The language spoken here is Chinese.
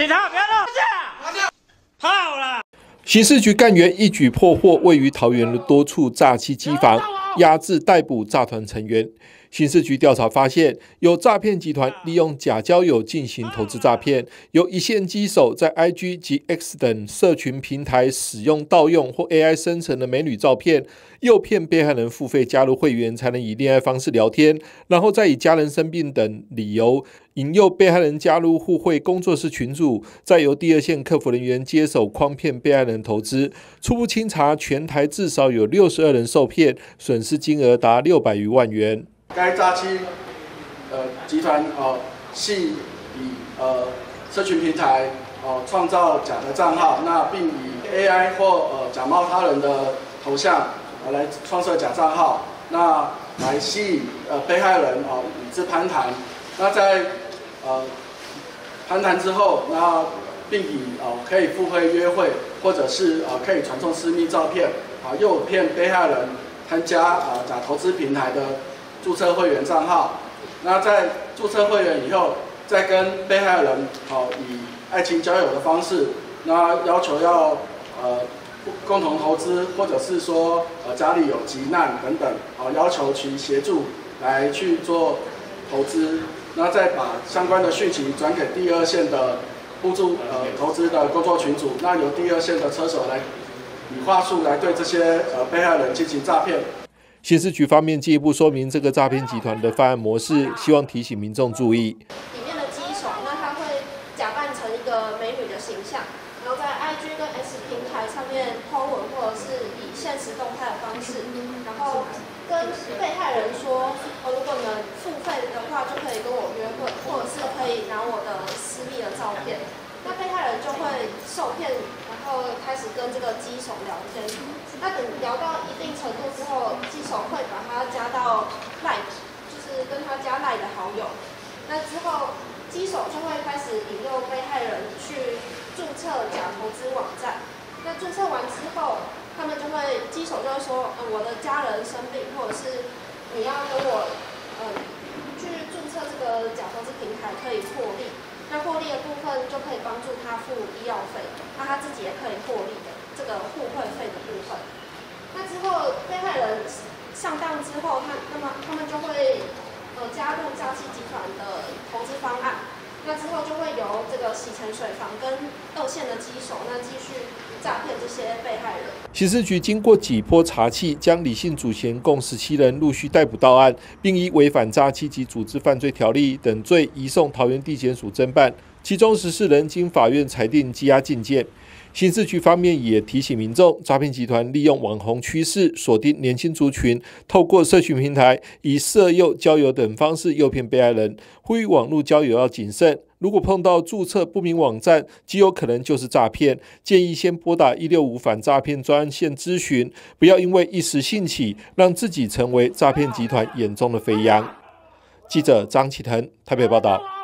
警察不要动！好了。 刑事局干员一举破获位于桃园的多处诈欺机房，压制逮捕诈团成员。刑事局调查发现，有诈骗集团利用假交友进行投资诈骗，由一线机手在 IG 及 X 等社群平台使用盗用或 AI 生成的美女照片，诱骗被害人付费加入会员，才能以恋爱方式聊天，然后再以家人生病等理由引诱被害人加入互惠工作室群组，再由第二线客服人员接手诓骗被害人投资。初步清查，全台至少有62人受骗，损失金额达600余万元。 该诈欺集团系以社群平台创造假的账号，那并以 AI 或假冒他人的头像来创设假账号，那来吸引被害人与之攀谈。那在攀谈之后，那并以可以付费约会，或者是可以传送私密照片诱骗被害人参加假投资平台的注册会员账号。那在注册会员以后，再跟被害人以爱情交友的方式，那要求要共同投资，或者是说家里有急难等等要求其协助来去做投资，那再把相关的讯息转给第二线的互助投资的工作群组，那由第二线的车手来以话术来对这些被害人进行诈骗。 刑事局方面进一步说明这个诈骗集团的犯案模式，希望提醒民众注意。 里面的机手，那他会假扮成一个美女的形象，然后在 IG 跟 X 平台上面 po 文，或者是以限时动态的方式，然后跟被害人说，如果你们付费的话，就可以跟我约会，或者是可以拿我的私密的照片。那被害人就会受骗，然后开始跟这个机手聊天。那等聊到一定程度之后，机手会把他加到 Line， 就是跟他加 Line 的好友。那之后，机手就会开始引诱被害人去注册假投资网站。那注册完之后，他们就会机手就会说，我的家人生病，或者是你要跟我去注册这个假投资平台可以获利。那获利的部分就可以帮助他付医药费，那他自己也可以获利的这个互惠费的部分。那之后被害人上当之后，他们就会加入诈欺集团的投资方案。那之后就会由这个洗钱水房跟二线的机手，那继续诈骗这些被害人。 刑事局经过几波查缉，将李姓主嫌共17人陆续逮捕到案，并依违反诈欺及组织犯罪条例等罪移送桃园地检署侦办，其中14人经法院裁定羁押禁见。刑事局方面也提醒民众，诈骗集团利用网红趋势锁定年轻族群，透过社群平台以色诱、交友等方式诱骗被害人，呼吁网络交友要谨慎。如果碰到注册不明网站，极有可能就是诈骗，建议先拨打165反诈骗专线咨询，不要因为一时兴起，让自己成为诈骗集团眼中的肥羊。记者张启腾台北报道。